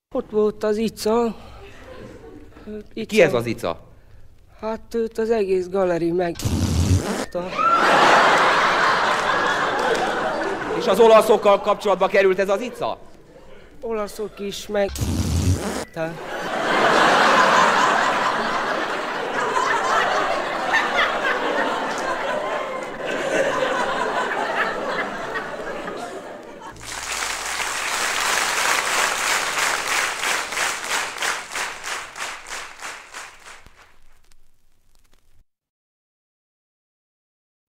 Ott volt az Ica. Ki ez az Ica? Hát őt az egész galeri meg... És az olaszokkal kapcsolatba került ez az Ica? Olaszok is meg...